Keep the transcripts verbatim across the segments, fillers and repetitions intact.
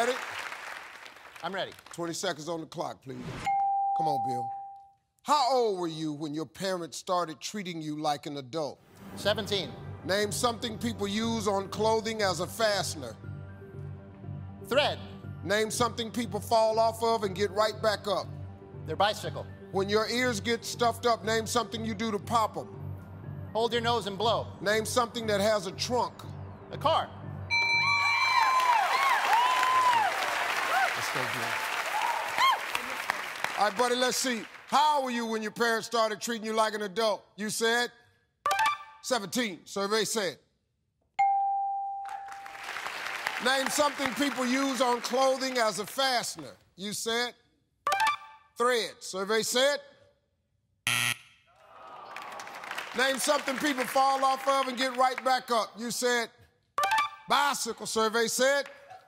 ready? I'm ready. twenty seconds on the clock, please. Come on, Bill. How old were you when your parents started treating you like an adult? seventeen. Name something people use on clothing as a fastener. Thread. Name something people fall off of and get right back up. Their bicycle. When your ears get stuffed up, name something you do to pop them. Hold your nose and blow. Name something that has a trunk. A car. Let's go, Bill. All right, buddy, let's see. How old were you when your parents started treating you like an adult? You said? seventeen. Survey said. Name something people use on clothing as a fastener. You said? Thread. Survey said? Name something people fall off of and get right back up. You said? Bicycle. Survey said?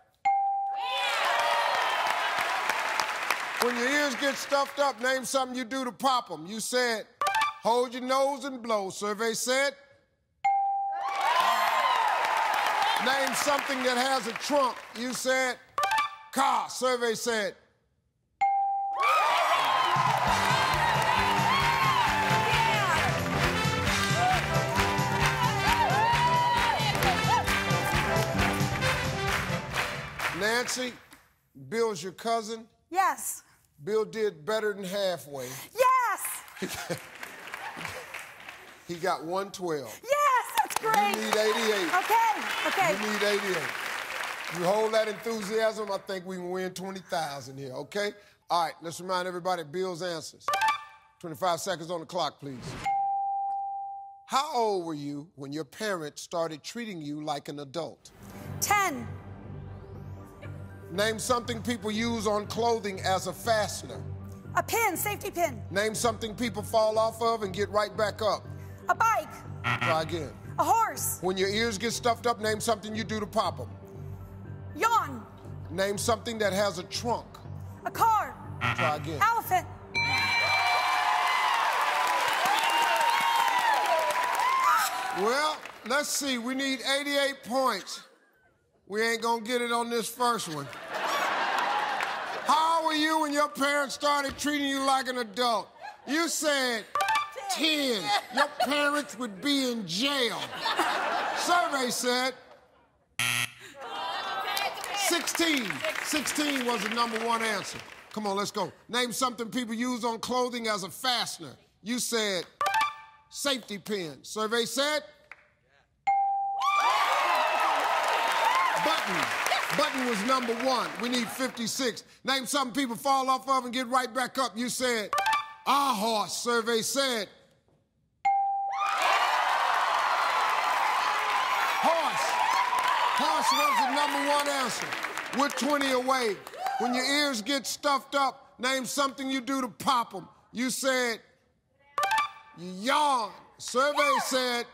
When your ears get stuffed up, name something you do to pop them. You said? Hold your nose and blow. Survey said? Name something that has a trunk. You said? Car. Survey said? Nancy, Bill's your cousin? Yes. Bill did better than halfway. Yes! He got one twelve. Yes, that's great. You need eighty-eight. Okay, okay. You need eighty-eight. You hold that enthusiasm, I think we can win twenty thousand here, okay? All right, let's remind everybody Bill's answers. twenty-five seconds on the clock, please. How old were you when your parents started treating you like an adult? ten. Name something people use on clothing as a fastener. A pin, safety pin. Name something people fall off of and get right back up. A bike. Try again. A horse. When your ears get stuffed up, name something you do to pop them. Yawn. Name something that has a trunk. A car. Try again. Elephant. Well, let's see. We need eighty-eight points. We ain't gonna get it on this first one. How were you when your parents started treating you like an adult? You said ten. Your parents would be in jail. Survey said sixteen. sixteen was the number one answer. Come on, let's go. Name something people use on clothing as a fastener. You said safety pin. Survey said button. Button was number one. We need fifty-six. Name something people fall off of and get right back up. You said a horse. Survey said horse. Horse was the number one answer. We're twenty away. When your ears get stuffed up, name something you do to pop them. You said you yawn. Survey said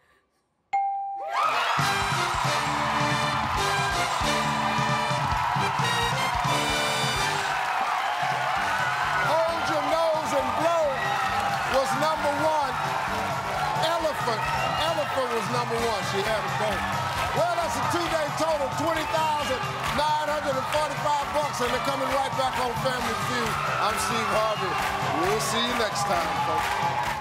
hold your nose and blow was number one. Elephant. Elephant was number one. She had a boat. Well, that's a two-day total, twenty thousand nine hundred forty-five bucks, and they're coming right back on Family Feud. I'm Steve Harvey. We'll see you next time, folks.